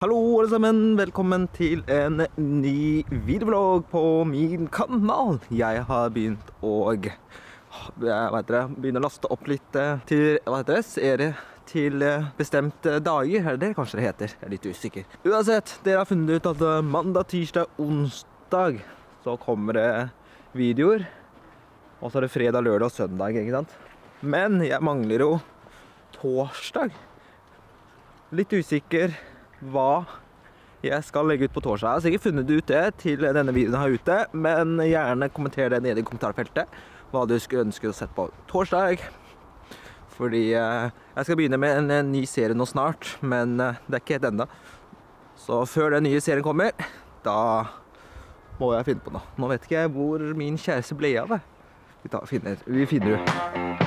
Hallo alle sammen, velkommen til en ny videoblogg på min kanal. Jeg har begynt å begynne å laste opp litt til serie til bestemte dager. Er det kanskje det heter? Jeg er litt usikker. Uansett, dere har funnet ut at mandag, tirsdag, onsdag så kommer det videoer. Og så er det fredag, lørdag og søndag, ikke sant? Men jeg mangler jo torsdag. Litt usikker hva jeg skal legge ut på torsdag. Jeg har sikkert funnet ut det til denne videoen her ute, men gjerne kommenter det nede i kommentarfeltet hva du skulle ønske å sette på torsdag. Fordi jeg skal begynne med en ny serie nå snart, men det er ikke helt enda. Så før den nye serien kommer, da må jeg finne på noe. Nå vet ikke jeg hvor min kjæreste ble av det. Vi finner ut.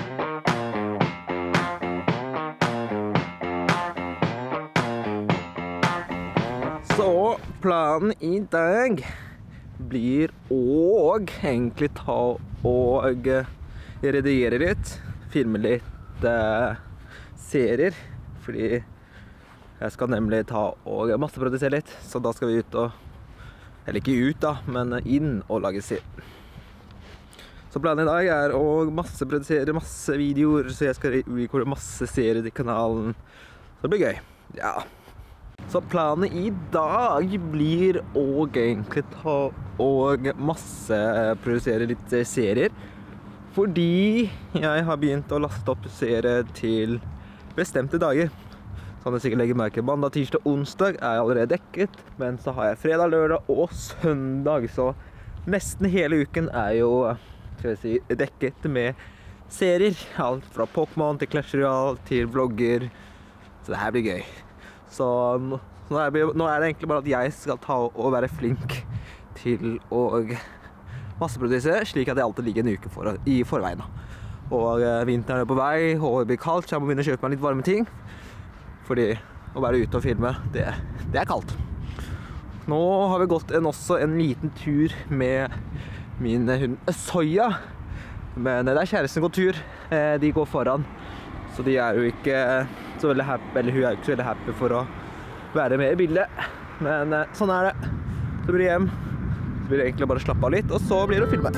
Så planen i dag blir å egentlig ta og redigere litt, filme litt serier, fordi jeg skal nemlig ta og masseprodusere litt, så da skal vi ut og, eller ikke ut da, men inn og lage serier. Så planen i dag er å masseprodusere masse videoer, så jeg skal recorde masse serier i kanalen, så det blir gøy, ja. Så planen i dag blir å egentlig ta og masseprodusere litt serier, fordi jeg har begynt å laste opp serier til bestemte dager. Sånn at jeg sikkert legger merke mandag, tirsdag, onsdag er allerede dekket, men så har jeg fredag, lørdag og søndag, så nesten hele uken er jo, skal jeg si, dekket med serier. Alt fra Pokémon til Clash Royale til vlogger, så det her blir gøy. Så nå er det egentlig bare at jeg skal ta og være flink til å masseprodusere, slik at jeg alltid ligger en uke i forveien. Og vinteren er på vei, og det blir kaldt, så jeg må begynne å kjøpe meg litt varme ting. Fordi å være ute og filme, det er kaldt. Nå har vi gått også en liten tur med min hund Soya. Men det er kjæresten går tur, de går foran. Så de er jo ikke så veldig happy, eller hun er jo ikke så veldig happy for å være med i bildet. Men sånn er det. Så blir det hjem. Så blir det egentlig bare slappe av litt, og så blir det å filme.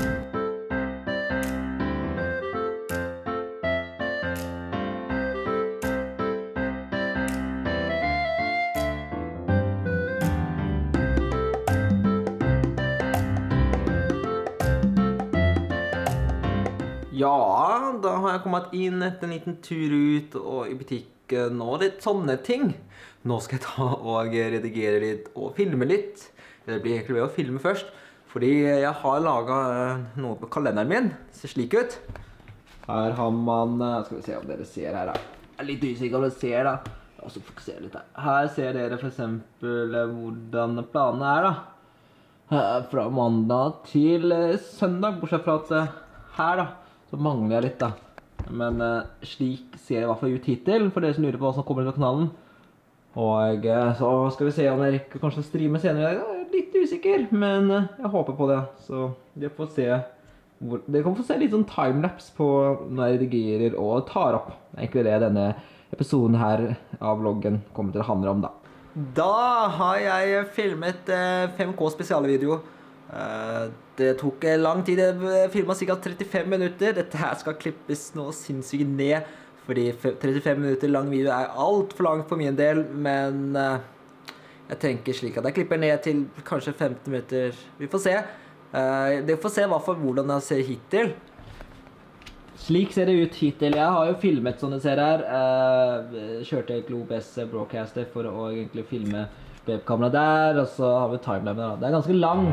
Ja, da har jeg kommet inn etter en liten tur ut og i butikken og litt sånne ting. Nå skal jeg ta og redigere litt og filme litt. Det blir egentlig ved å filme først, fordi jeg har laget noe på kalenderen min. Det ser slik ut. Her har man, skal vi se om dere ser her da. Jeg er litt usikker om dere ser da. Jeg også fokuserer litt her. Her ser dere for eksempel hvordan planen er da. Fra mandag til søndag, bortsett fra at her da. Så mangler jeg litt da. Men slik ser jeg i hvert fall ut hittil, for dere som lurer på hva som kommer til kanalen. Og så skal vi se om jeg rekker kanskje å streame senere. Jeg er litt usikker, men jeg håper på det. Så dere får se, dere kan få se litt sånn timelapse på når jeg redigerer og tar opp. Det er egentlig det denne episoden her av vloggen kommer til å handle om da. Da har jeg filmet 5K spesialvideo. Det tok lang tid, jeg filmet ca. 35 minutter. Dette her skal klippes noe sinnssykt ned, fordi 35 minutter lang video er alt for langt for min del, men jeg tenker slik at jeg klipper ned til kanskje 15 minutter. Vi får se. Dere får se hvordan jeg ser hittil. Slik ser det ut hittil. Jeg har jo filmet sånne serier her. Kjørte et OBS Broadcaster for å egentlig filme webkamera der, og så har vi timelapse da. Det er ganske lang.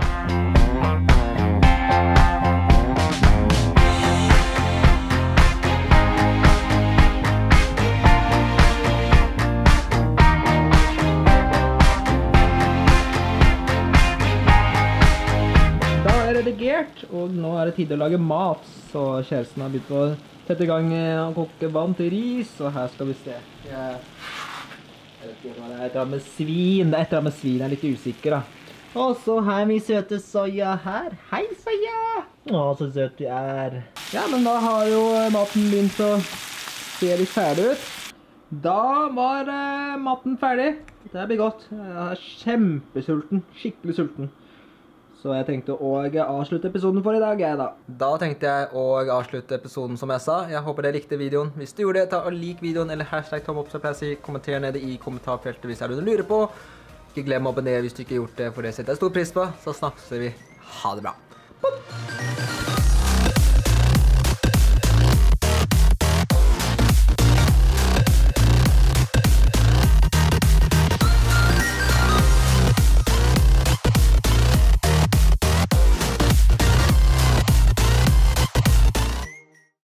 Da er det redigert, og nå er det tid å lage mat, så kjæresten har begynt å sette i gang og koke vann til ris, og her skal vi se. Jeg vet ikke hva det er, et eller annet med svin. Det er et eller annet med svin, jeg er litt usikker da. Og så her min søte Soya her. Hei Soya! Å, så søt du er. Ja, men da har jo maten begynt å se litt ferdig ut. Da var maten ferdig. Det blir godt. Jeg er kjempesulten, skikkelig sulten. Så jeg tenkte å avslutte episoden for i dag, jeg da. Da tenkte jeg å avslutte episoden som jeg sa. Jeg håper dere likte videoen. Hvis du gjorde det, ta og lik videoen, eller hashtag tommel opp, så pleier jeg å si. Kommenter nede i kommentarfeltet hvis det er noe du lurer på. Ikke glem å abonnere hvis du ikke har gjort det, for det setter jeg stor pris på. Så snakkes vi. Ha det bra. Boop!